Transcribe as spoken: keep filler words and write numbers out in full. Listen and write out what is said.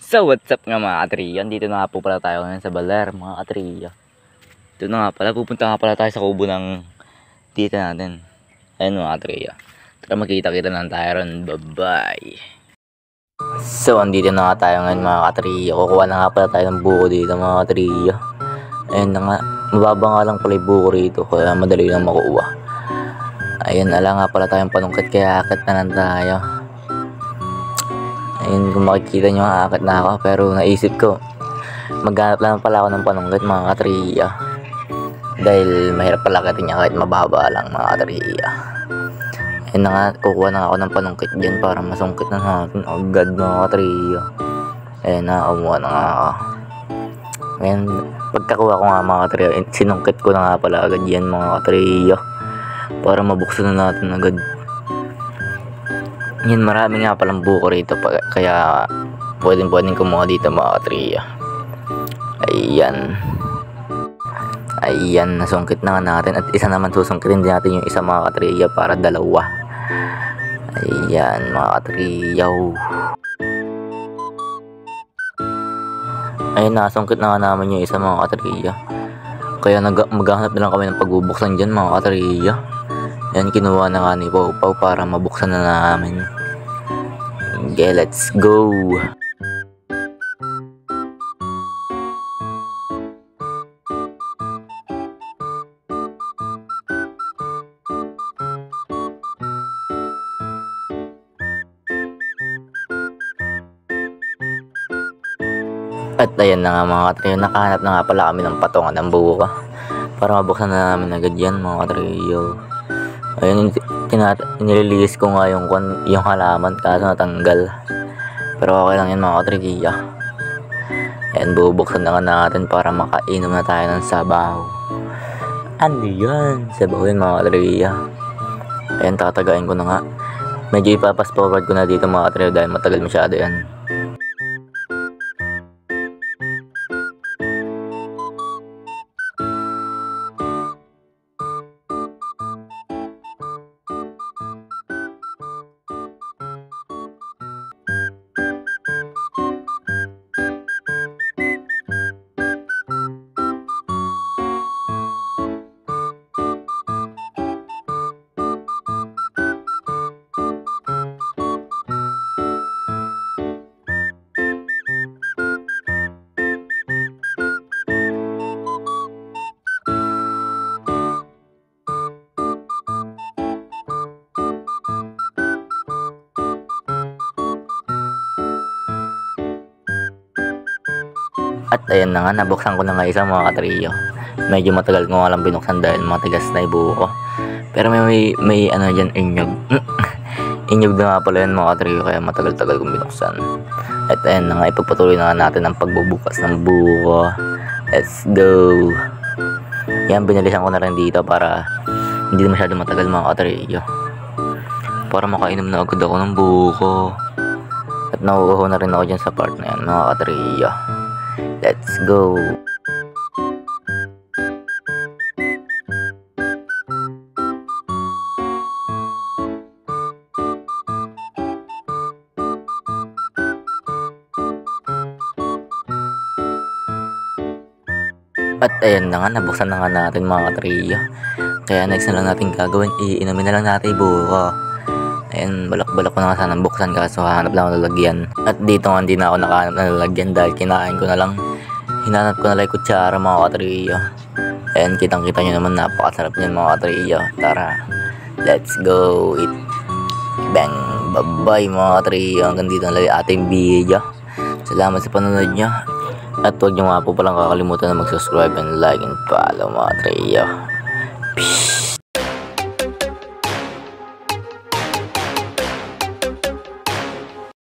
So what's up nga mga katriya, dito na nga po pala tayo ngayon sa Baler mga katriya. Dito na nga pala, pupunta nga pala tayo sa kubo ng tita natin. Ayun mga katriya, tara makita-kita lang tayo ron, bye bye. So andito na nga tayo ngayon mga katriya, kukuha na nga pala tayo ng buko dito mga katriya. Ayun na nga, mababa nga lang pala yung buko rito, kaya madali lang makuha. Ayun, ala nga pala tayong panungkit, kaya akit na lang tayo. Ayun, kung makikita nyo, akit na ako, pero naisip ko maghanap lang pala ako ng panungkit mga katriya, dahil mahirap pala akitin niya kahit mababa lang mga katriya. Ayun na nga, kukuha na ako ng panungkit dyan para masungkit na natin agad mga katriya. Ayun na, kumuha na nga ako. Ayun, pagkakuha ko nga mga katriya, sinungkit ko na nga pala agad yan mga katriya, para mabuksan na natin agad. Yan, marami nga palang buko rito, kaya pwedeng pwedeng kumuha dito mga katriya. Ayan. Ayan, nasungkit na nga natin. At isa naman susungkitin din natin yung isa mga katriya para dalawa. Ayan mga katriya. Ayun, nasungkit na nga namin yung isa mga katriya, kaya maghahanap na lang kami ng pagbubuksan dyan mga katriya. Yan, kinuha na nga ni Pau Pau para mabuksan na namin. Okay, let's go. At ayan na nga mga katriya, nakahanap na nga pala kami ng patungan ng buko para mabuksan na namin agad yan mga katriya. Ayun, nililinis ko nga yung, yung halaman kaso natanggal, pero okay lang yan mga katriya. Ayan, bubuksan na nga natin para makainom na tayo ng sabaw. Ano yan? Sabaw yan mga katriya. Ayan, tatagain ko na nga. Medyo ipapas forward ko na dito mga katriya dahil matagal masyado yan. At ayan na nga, nabuksan ko na nga isa mga katriya. Medyo matagal ko nga lang binuksan dahil matigas na yung buko ko. Pero may, may, may ano dyan, inyog. Inyog na nga pala yan mga katriya, kaya matagal-tagal kong binuksan. At ayan na nga, ipagpatuloy na nga natin ang pagbubukas ng buko. Let's go. Yan, binalisan ko na rin dito para hindi masyado matagal mga katriya, para makainom na agad ako ng buko. At nauuho na rin ako dyan sa part na yan mga katriya. Let's go. At ayan na nga, nabuksan na nga natin mga katriya, kaya next na lang natin gagawin, iinumin na lang natin yung buko. Ayan, balak-balak ko na nga sanang buksan kaso hahanap lang ako ng lalagyan. At dito nga hindi na ako nakahanap ng lalagyan dahil kinain ko na lang. Hinanap ko na lang yung kutsara mga katriya. Ayan, kitang-kita nyo naman, napakasarap niyan mga katriya. Tara, let's go eat. Bang, bye-bye mga katriya. Hanggang dito na lang yung ating video. Salamat sa panonood nyo. At huwag nyo nga po palang kakalimutan na mag-subscribe and like and follow mga katriya. Peace.